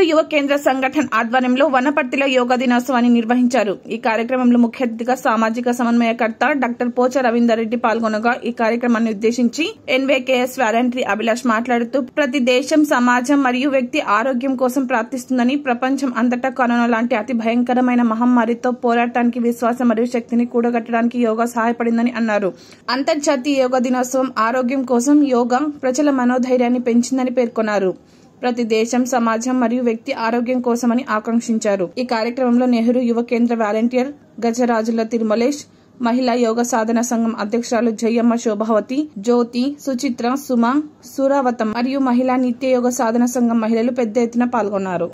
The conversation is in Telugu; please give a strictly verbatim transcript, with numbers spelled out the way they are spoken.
యువ కేంద్ర సంఘటన ఆధ్వర్యంలో వనపర్తిలో యోగా దినోత్సవాన్ని నిర్వహించారు। ఈ కార్యక్రమంలో ముఖ్య అతిథిగా సామాజిక సమన్వయకర్త డాక్టర్ పోచ రవీందర్ రెడ్డి పాల్గొనగా ఈ కార్యక్రమాన్ని ఉద్దేశించి ఎన్వీకేఎస్ వాలంటరీ అభిలాష్ మాట్లాడుతూ ప్రతి దేశం సమాజం మరియు వ్యక్తి ఆరోగ్యం కోసం ప్రార్థిస్తుందని, ప్రపంచం అంతటా కరోనా లాంటి అతి భయంకరమైన మహమ్మారితో పోరాటానికి విశ్వాసం మరియు శక్తిని కూడగట్టడానికి యోగా సహాయపడిందని అన్నారు। అంతర్జాతీయ యోగా దినోత్సవం ఆరోగ్యం కోసం యోగా ప్రజల మనోధైర్యాన్ని పెంచిందని పేర్కొన్నారు। ప్రతి దేశం సమాజం మరియు వ్యక్తి ఆరోగ్యం కోసమని ఆకాంక్షించారు। ఈ కార్యక్రమంలో నెహ్రూ యువ కేంద్ర వాలంటీర్ గజరాజుల తిరుమలేష్, మహిళా యోగ సాధన సంఘం అధ్యక్షురాలు జయమ్మ శోభావతి, జ్యోతి, సుచిత్ర, సుమ, సురావతం మరియు మహిళా నిత్య యోగ సాధన సంఘం మహిళలు పెద్ద ఎత్తున పాల్గొన్నారు।